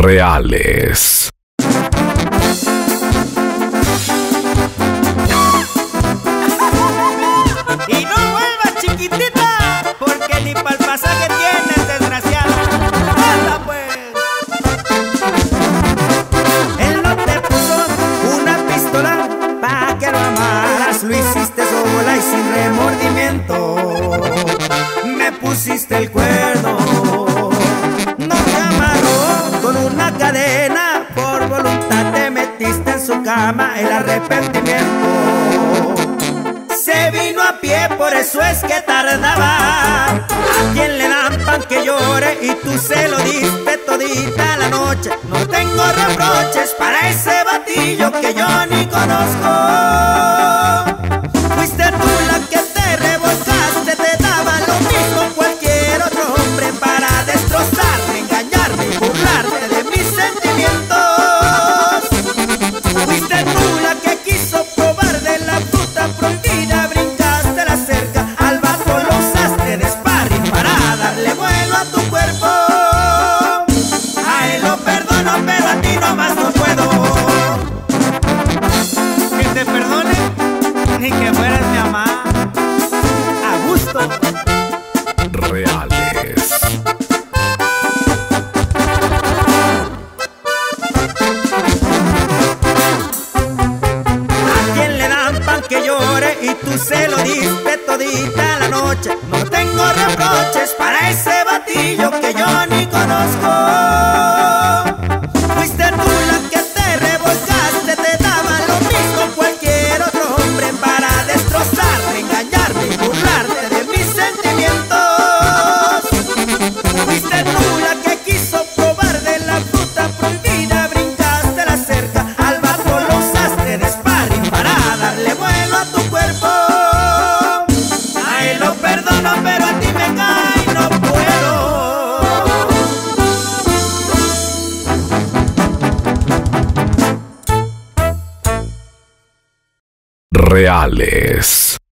reales. Y no vuelvas, chiquitita, porque ni pa'l pasaje tienes, desgraciada. ¡Anda pues! Él no te puso una pistola pa' que lo amaras, lo hiciste sola y sin remordimiento. Me pusiste el cuerno, no te amarró con una cadena, por voluntad te metiste en su cama, el arrepentimiento. Se vino a pie, por eso es que tardaba. A quien le dan pan que llore y tú se lo diste todita la noche. No tengo reproches para ese batillo que yo ni conozco. Fuiste tú la que te revolcaste, te daba lo mismo cualquier otro hombre para destrozarme, engañarme y burlarte de mis sentimientos. Fuiste tú la que quiso probar de la fruta prohibida, brincaste la cerca, al vato lo usaste de sparring para darle vuelo a tu cuerpo. A él lo perdono, pero a ti nomás no puedo. Que te perdone, ni que fueras mi mamá. A gusto. Reales. A quien le dan pan que llore y tú se lo diste todita la noche. No tengo reproches para ese batillo que yo ni conozco. Fuiste tú la que te revolcaste, te daba lo mismo cualquier otro hombre para destrozarme, engañarme y burlarte de mis sentimientos. Fuiste tú la que quiso probar de la fruta prohibida, brincaste la cerca, al vato lo usaste de sparring para darle vuelo a tu cuerpo. A él lo perdono, pero a ti me cae, no puedo. Reales.